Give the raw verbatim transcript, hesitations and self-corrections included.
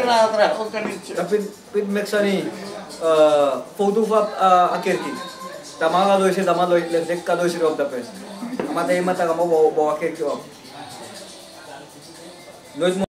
Tara, tara, huwag ka nito. Kapit, pit meksani, photo fap akirki. Tama ka doon siya, tama doon, lendek ka doon siya of the press. Matay mata ka mo, bawa akirki wap. Noise mo.